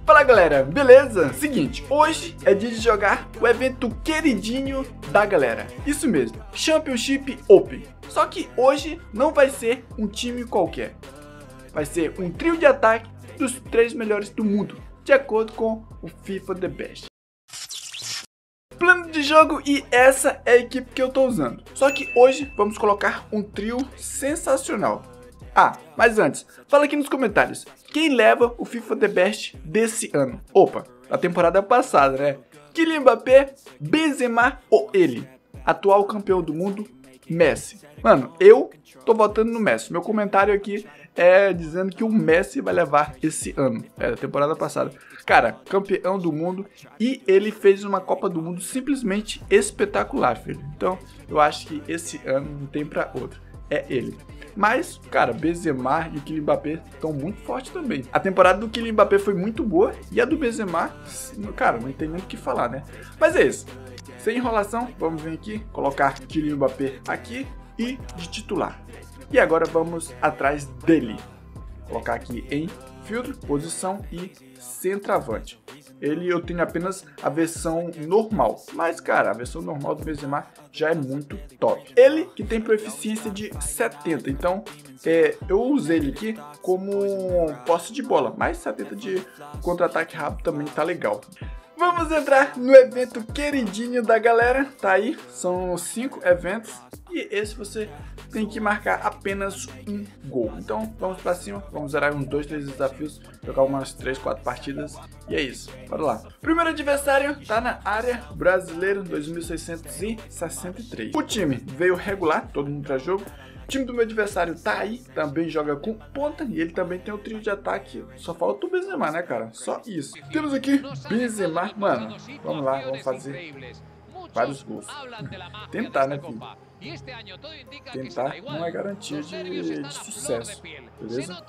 Fala galera, beleza? Seguinte, hoje é dia de jogar o evento queridinho da galera. Isso mesmo, Championship Open. Só que hoje não vai ser um time qualquer. Vai ser um trio de ataque dos 3 melhores do mundo, de acordo com o FIFA The Best. Plano de jogo e essa é a equipe que eu tô usando. Só que hoje vamos colocar um trio sensacional. Ah, mas antes, fala aqui nos comentários, quem leva o FIFA The Best desse ano? Opa, da temporada passada, né? Kylian Mbappé, Benzema ou ele? Atual campeão do mundo, Messi. Mano, eu tô votando no Messi. Meu comentário aqui é dizendo que o Messi vai levar esse ano. É, da temporada passada. Cara, campeão do mundo e ele fez uma Copa do Mundo simplesmente espetacular, filho. Então, eu acho que esse ano não tem pra outro. É ele. Mas, cara, Benzema e o Kylian Mbappé estão muito fortes também. A temporada do Kylian Mbappé foi muito boa e a do Benzema, cara, não tem nem o que falar, né? Mas é isso. Sem enrolação, vamos vir aqui, colocar Kylian Mbappé aqui e de titular. E agora vamos atrás dele. Colocar aqui em filtro, posição e centroavante. Eu tenho apenas a versão normal, mas cara, a versão normal do Benzema já é muito top. Ele que tem proficiência de 70, então eu usei ele aqui como posse de bola, mas 70 de contra-ataque rápido também tá legal. Vamos entrar no evento queridinho da galera, tá aí, são 5 eventos e esse você tem que marcar apenas um gol. Então vamos pra cima, vamos zerar uns 2, 3 desafios, jogar umas 3, 4 partidas e é isso, bora lá. Primeiro adversário tá na área, brasileiro 2663. O time veio regular, todo mundo pra jogo. O time do meu adversário tá aí, também joga com ponta e ele também tem o trio de ataque. Só falta o Benzema, né, cara? Só isso. Temos aqui Benzema, mano. Vamos lá, vamos fazer vários gols. Tentar, né, filho? Tentar não é garantia de sucesso, beleza?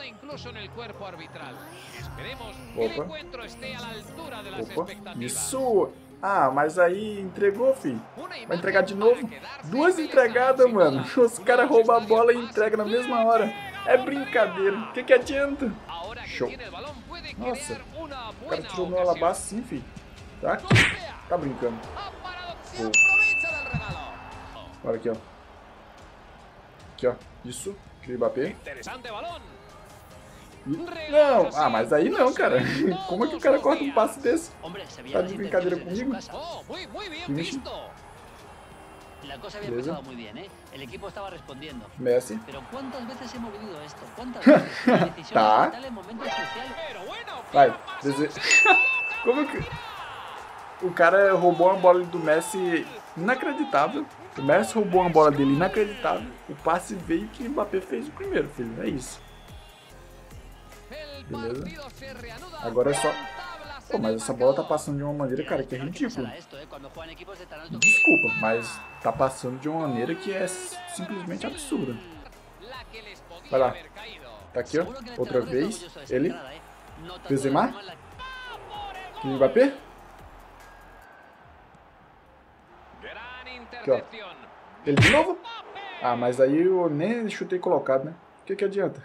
Opa. Opa. Isso. Ah, mas aí entregou, filho. Vai entregar de novo? 2 entregadas, mano. Os caras roubam a bola e entregam na mesma hora. É brincadeira. O que adianta? Show. Nossa. O cara tirou meu alabastro sim, filho. Tá? Tá brincando. Oh. Olha aqui, ó. Aqui, ó. Isso. Kylian Mbappé. Não, ah, mas aí não, cara. Como é que o cara corta um passe desse? Tá de brincadeira comigo? Finish. Beleza. Messi. Tá. Vai. Como que... O cara roubou uma bola do Messi inacreditável. O Messi roubou uma bola dele inacreditável. O passe veio que o Mbappé fez o primeiro, filho. É isso. Beleza. Agora é só... Pô, mas essa bola tá passando de uma maneira, cara, que é ridícula. Desculpa, mas tá passando de uma maneira que é simplesmente absurda. Vai lá. Tá aqui, ó. Outra vez. Ele. Benzema. Kylian Mbappé. Aqui, ó. Ele de novo. Ah, mas aí eu nem chutei colocado, né? O que adianta?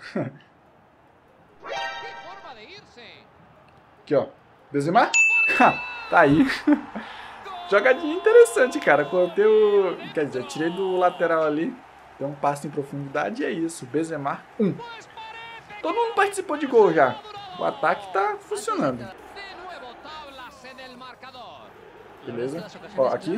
Aqui, ó. Benzema. Tá aí. Jogadinha interessante, cara. Coloquei o... Quer dizer, tirei do lateral ali. Deu um passe em profundidade e é isso. Benzema 1. Todo mundo participou de gol já. O ataque tá funcionando. Beleza. Ó, aqui.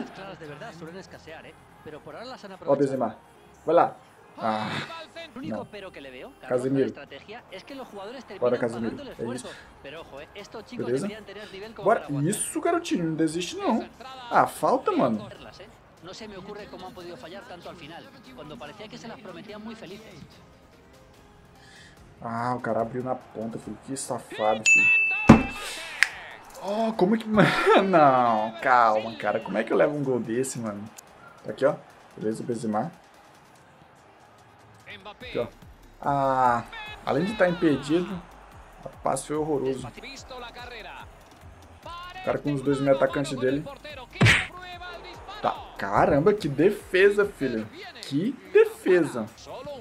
Ó, Benzema. Vai lá. Ah, não. Casemiro. Bora, Casemiro. É isso. Beleza. Bora. Isso, garotinho. Não desiste, não. Ah, falta, mano. Ah, o cara abriu na ponta, filho. Que safado, filho. Oh, como é que... Não, calma, cara. Como é que eu levo um gol desse, mano? Aqui, ó. Beleza, Benzema. Aqui, ó. Ah, além de estar impedido, o passe foi horroroso. O cara com os 2 meio atacantes dele. Tá, caramba, que defesa, filho. Que defesa.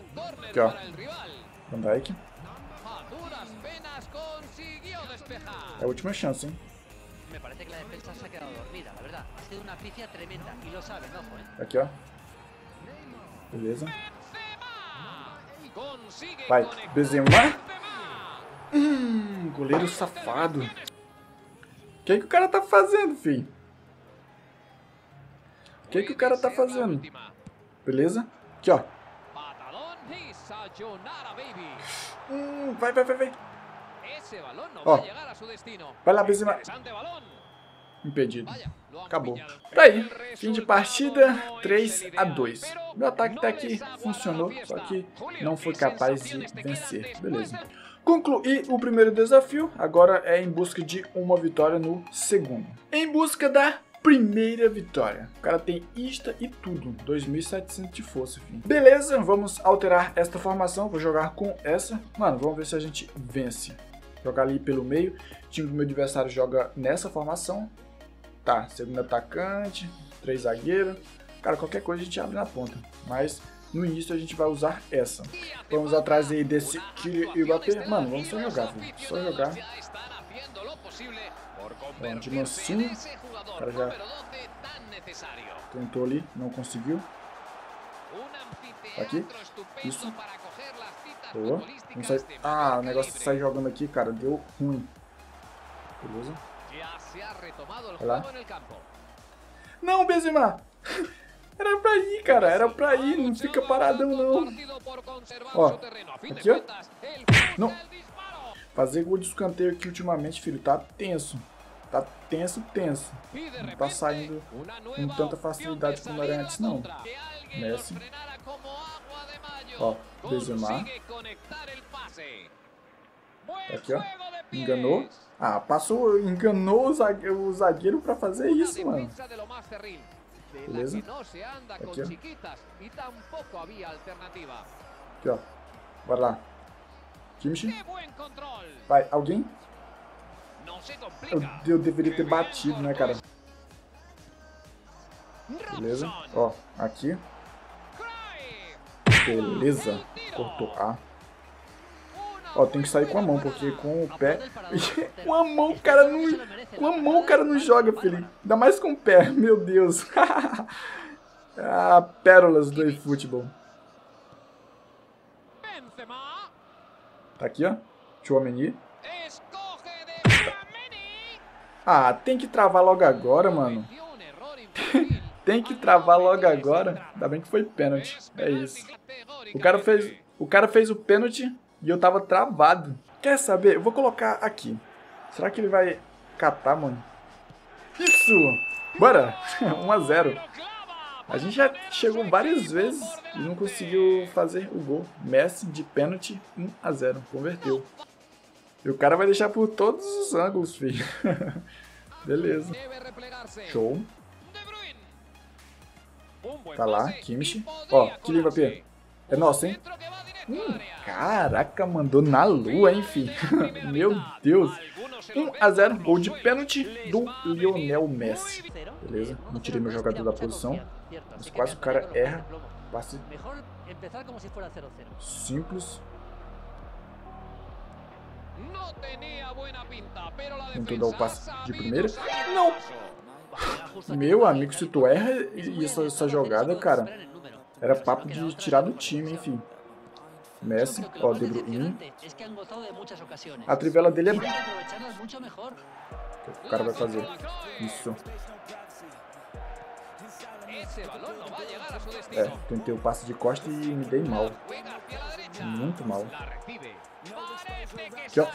Aqui, ó. Van Dijk. É a última chance, hein? Me parece que la defensa se ha quedado dormida, la verdad. Ha sido una pifia tremenda y lo saben, ojo, Aqui, ó. Beleza. Vai, Benzema. Goleiro safado. O que o cara tá fazendo, filho? O que o cara tá fazendo? Beleza? Aqui, ó. Vai. Ó. Vai lá, Benzema. Impedido. Acabou. Tá aí. Fim de partida, 3-2. Meu ataque tá aqui, funcionou, só que não foi capaz de vencer. Beleza. Concluí o primeiro desafio, agora é em busca de uma vitória no segundo. Em busca da primeira vitória. O cara tem insta e tudo, 2.700 de força, filho. Beleza, vamos alterar esta formação, vou jogar com essa. Mano, vamos ver se a gente vence. Jogar ali pelo meio, o time do meu adversário joga nessa formação. Tá, segundo atacante, 3 zagueiros. Cara, qualquer coisa a gente abre na ponta. Mas no início a gente vai usar essa. Vamos atrás aí desse Kylian Mbappé. Mano, vamos só jogar, filho. Só jogar. Bom, de mansinho. O cara já tentou ali, não conseguiu. Aqui. Isso. Boa. Vamos sair. Ah, o negócio de sair jogando aqui, cara, deu ruim. Beleza. Vai lá. Não, Benzema! Era pra ir, cara. Era pra ir. Não fica paradão, não. Ó. Aqui, ó. Não. Fazer gol de escanteio aqui ultimamente, filho, tá tenso. Tá tenso. Não tá saindo com tanta facilidade como era antes, não. Messi. Ó. Benzema. Aqui, ó. Enganou. Ah, passou, enganou o zagueiro pra fazer isso, mano. Beleza. Aqui, ó. Aqui, ó. Bora lá. Kimmich. Vai, alguém? Eu deveria ter batido, né, cara? Beleza. Ó, aqui. Beleza. Cortou A. Ó, tem que sair com a mão, porque com o pé... com a mão o cara não... Com a mão o cara não joga, filho. Ainda mais com o pé, meu Deus. Ah, pérolas do eFootball. Tá aqui, ó. Tchouaméni. Ah, tem que travar logo agora, mano. Tem que travar logo agora. Ainda bem que foi pênalti. É isso. O cara fez o pênalti... E eu tava travado. Quer saber? Eu vou colocar aqui. Será que ele vai catar, mano? Isso! Bora! 1-0. A gente já chegou várias vezes e não conseguiu fazer o gol. Messi de pênalti, 1-0. Converteu. E o cara vai deixar por todos os ângulos, filho. Beleza. Show. Tá lá, Kimmich. Ó, Kylian Mbappé. É nosso, hein? Caraca, mandou na lua, hein, filho? Meu Deus. 1-0, gol de pênalti do Lionel Messi. Beleza, não tirei meu jogador da posição. Mas quase o cara erra. Passe simples. Tentou dar o passe de primeira. Não! Meu amigo, se tu erra essa jogada, cara, era papo de tirar do time, enfim. Messi, ó, De Bruyne. A trivela dele é... O que o cara vai fazer? Isso. É, tentei o passe de costa e me dei mal. Muito mal. Aqui, ó.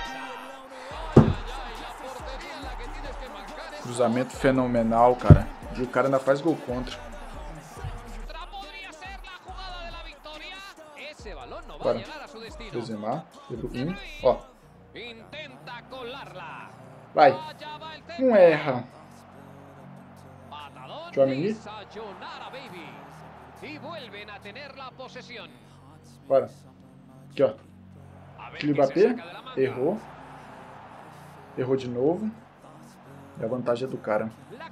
Cruzamento fenomenal, cara. E o cara ainda faz gol contra. Bora. Benzema. De Bruyne. Ó. Vai. Não erra. Tchouaméni. Bora. Aqui, ó. Kylian Mbappé. Errou. Errou de novo. E a vantagem é do cara.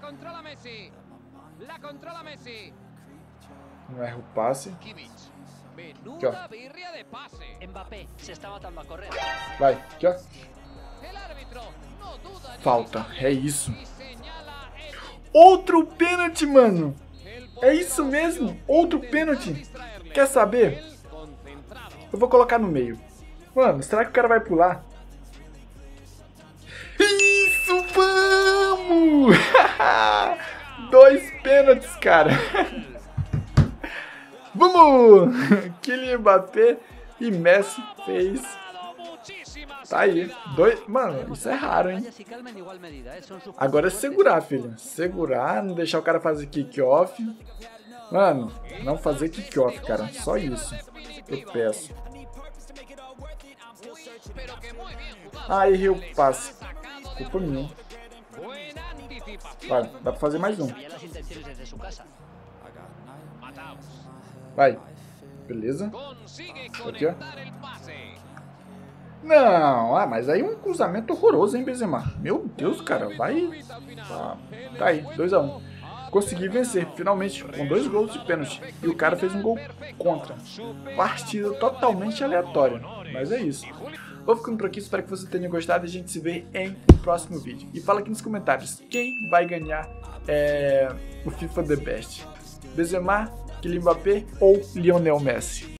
Não erra o passe. Aqui, ó. Vai, aqui, ó. Falta, é isso. Outro pênalti, mano. É isso mesmo, outro pênalti. Quer saber? Eu vou colocar no meio. Mano, será que o cara vai pular? Isso, vamos! 2 pênaltis, cara. Vamos! Kylian Mbappé e Messi fez. Tá aí. 2. Mano, isso é raro, hein? Agora é segurar, filho. Segurar, não deixar o cara fazer kick-off. Mano, não fazer kick-off, cara. Só isso. Eu peço. Ah, errei o passe. Culpa minha. Vai, dá pra fazer mais um. Vai. Beleza. Aqui, ó. Não, mas aí um cruzamento horroroso, hein, Benzema? Meu Deus, cara, vai... Tá aí, 2 a 1. Consegui vencer, finalmente, com 2 gols de pênalti. E o cara fez um gol contra. Partida totalmente aleatória, mas é isso. Vou ficando por aqui, espero que você tenha gostado e a gente se vê em um próximo vídeo. E fala aqui nos comentários, quem vai ganhar o FIFA The Best? Benzema, Kylian Mbappé ou Lionel Messi?